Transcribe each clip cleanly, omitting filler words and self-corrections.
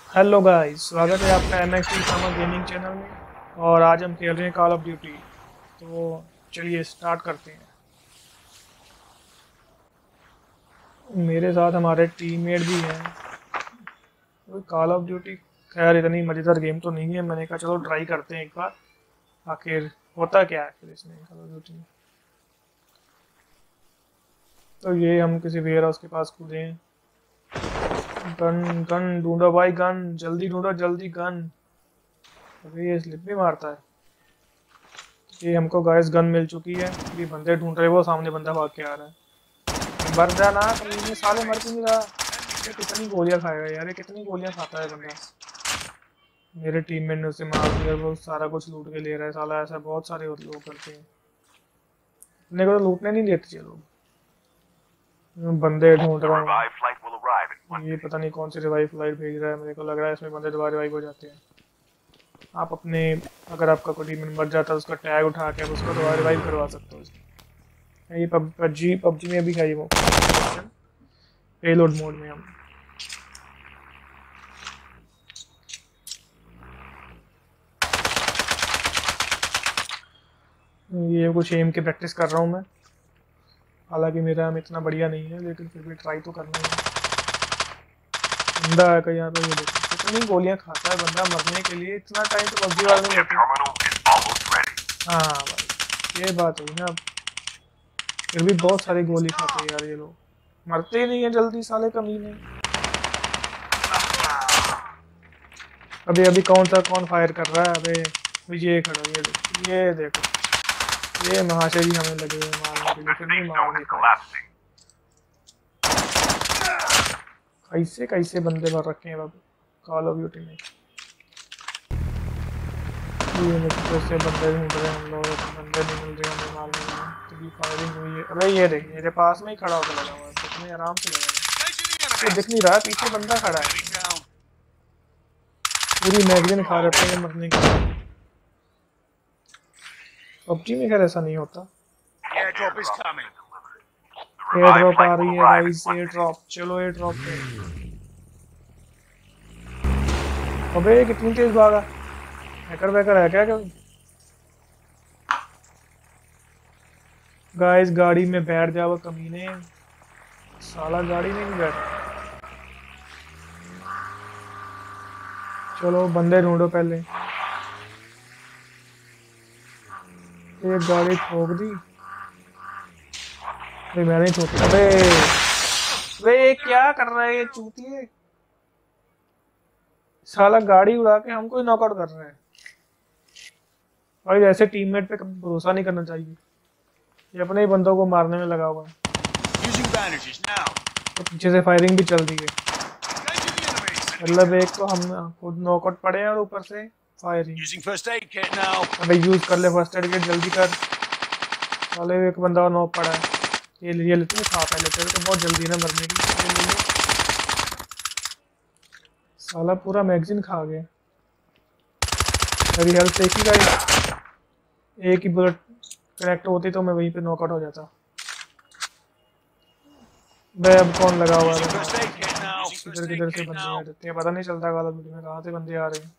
Hello guys, स्वागत है आपका MXT सामा गेमिंग चैनल में। और आज हम खेल रहे हैं कॉल ऑफ ड्यूटी। तो चलिए स्टार्ट करते हैं। मेरे साथ हमारे टीममेट भी हैं। तो कॉल ऑफ ड्यूटी खैर इतनी मज़ेदार गेम तो नहीं है, मैंने कहा चलो ट्राई करते हैं एक बार, आखिर होता क्या है फिर इसमें कॉल ऑफ ड्यूटी में। तो ये हम किसी वेयर हाउस के पास कूदे हैं। गन गन ढूंढो भाई, गन जल्दी ढूंढो, जल्दी गन। अरे ये स्लिप भी मारता है। ये हमको गाइस गन मिल चुकी है। ये बंदे ढूंढ रहे, वो सामने बंदा भाग के आ रहा है। मर जा ना, ये साले मर क्यों नहीं रहा। ये कितनी गोलियां खाएगा यार, ये कितनी गोलियां खाता है बंदा। मेरे टीममेट ने उसे मार दिया, वो सारा कुछ लूट के ले रहा है साला। ऐसा बहुत सारे लोग करते हैं, अपने को तो लूटने नहीं देते ये लोग। बंदे ढूंढ रहा हूँ, ये पता नहीं कौन सी रिवाइव फ्लाइट भेज रहा है। मेरे को लग रहा है इसमें बंदे दोबारा रिवाइव हो जाते हैं। आप अपने, अगर आपका कोई टीममेट मर जाता है उसका टैग उठा के उसको दोबारा रिवाइव करवा सकते हो। ये पबजी में भी है ये वो पेलोड मोड में हम। ये कुछ एम की प्रैक्टिस कर रहा हूँ मैं। हालांकि मेरा एम इतना बढ़िया नहीं है, लेकिन फिर भी ट्राई तो करना ही है। बंदा है कहीं यहाँ पे, ये देखो कितनी गोलियां खाता है बंदा मरने के लिए। इतना टाइम तो पबजी वाले नहीं लेते। हाँ भाई, ये बात हुई ना। फिर भी बहुत सारी गोली खाते हैं यार ये लोग, मरते ही नहीं है जल्दी साले कमीने। अभी अभी कौन फायर कर रहा है। अबे ये खड़ा, ये देखो, ये देखो, ये महाशय जी हमें लगे हुए मारने के लिए, फिर भी मार नहीं पाए। कैसे कैसे बंदे मर रखे हैं बाबू कॉल ऑफ ड्यूटी में। ये देखो से बंदे ढूंढ रहे हैं हम लोग, बंदे नहीं मिल रहे हमें मारने में। तो ये फायरिंग हुई है। अबे ये देख, मेरे पास में ही खड़ा होकर लगा हुआ है, कितने आराम से लगा हुआ है। ये दिख नहीं रहा, पीछे बंदा खड़ा है। पूरी मैगजीन खा रहे थे मरने के लिए। पबजी में खैर ऐसा नहीं होता। एयर ड्रॉप आ रही है गाइस, एयर ड्रॉप। चलो एयर ड्रॉप पे। अबे कितनी तेज भागा। हैकर वैकर है क्या कोई। गाइस गाड़ी में बैठ जाओ कमीने, साला गाड़ी में नहीं बैठा। चलो बंदे ढूंढो पहले। एक गाड़ी ठोक दी। अरे मैंने ठोक। अबे वे क्या कर रहा है ये चूतिए। साला गाड़ी उड़ा के हमको ही नॉकआउट कर रहा है। और ऐसे टीममेट पे कभी भरोसा नहीं करना चाहिए। ये अपने ही बंदों को मारने में लगा हुआ है। तो पीछे से फायरिंग भी चल रही है। मतलब एक तो हम खुद नॉकआउट पड़े हैं और ऊपर से फायरिंग। अबे यूज कर ले फर्स्ट एड किट, जल्दी कर। साले एक बंदा और नॉक पड़ा है। ये लेते हैं, खा पहले तेरे तो बहुत जल्दी है ना मरने की। साला पूरा मैगजीन खा गया। मेरी हेल्थ एक ही गाइस, एक ही बुलेट कनेक्ट होती तो मैं वहीं पे नॉकआउट हो जाता। भाई अब कौन लगा हुआ है। किधर किधर से बंदे आ जाते हैं, पता नहीं चलता कॉल ऑफ ड्यूटी में कहाँ से बंदे आ रहे हैं।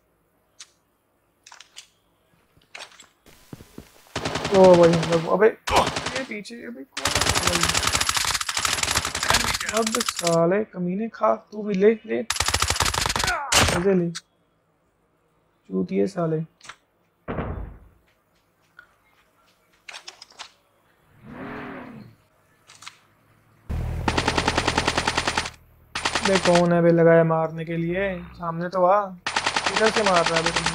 ओ भाई हम लोग, अबे ये पीछे, अबे कौन। अब साले कमीने खा, तू भी ले ले मजे ले, चूतिए साले। कौन है बे लगाया मारने के लिए, सामने तो आ। किधर से मार रहा है बे तुम।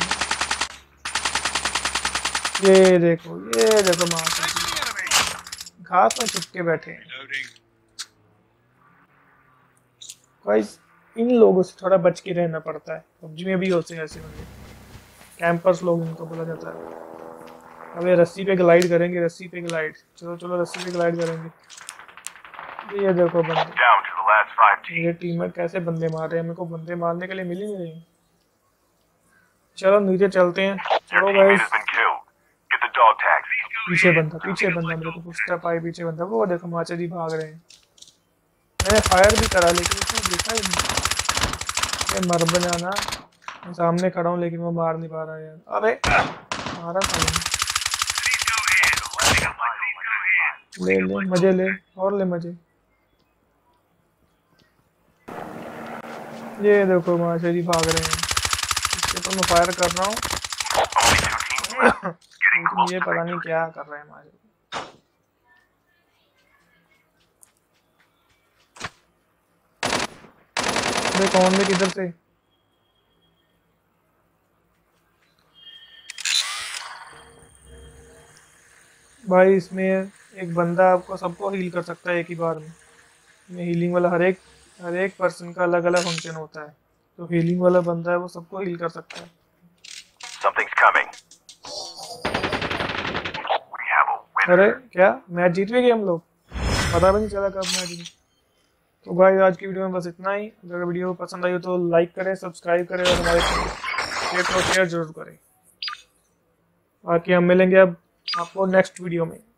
ये देखो मार घास में छुप के बैठे हैं। गाइस इन लोगों से थोड़ा बच के रहना पड़ता है। पबजी में भी होते हैं ऐसे बंदे, कैंपर्स लोग इनको बोला जाता है। अब ये रस्सी पे ग्लाइड करेंगे, रस्सी पे ग्लाइड। चलो चलो रस्सी पे ग्लाइड करेंगे। ये देखो बंदे, मेरे टीममेट कैसे बंदे मार रहे हैं। मेरे को बंदे मारने के लिए मिल ही नहीं रहे। चलो नीचे चलते हैं। चलो गाइस, पीछे बंदा मेरे को पूछता पाए, पीछे बंदा। वो देखो माचा जी भाग रहे हैं। मैंने फायर भी करा लेकिन उसने देखा ही नहीं। मर बनाना, मैं सामने खड़ा हूँ लेकिन वो मार नहीं पा रहा यार। अबे मारा था। ले ले मजे ले, और ले मजे। ये देखो माशेरी भाग रहे हैं, इसके ऊपर मैं फायर कर रहा हूँ लेकिन ये पता नहीं क्या कर रहे हैं माशेरी। अबे कौन में किधर से? भाई इसमें एक बंदा आपको सबको हील कर सकता है एक ही बार में हीलिंग वाला हर एक पर्सन का अलग अलग फंक्शन होता है, तो हीलिंग वाला बंदा है वो सबको हील कर सकता है। अरे क्या मैच जीत भी गए हम लोग, पता भी नहीं चला कब मैच जीत। तो भाई आज की वीडियो में बस इतना ही। अगर वीडियो पसंद आई हो तो लाइक करें, सब्सक्राइब करें और हमारे चैनल को शेयर जरूर करें। बाकी हम मिलेंगे अब आपको नेक्स्ट वीडियो में।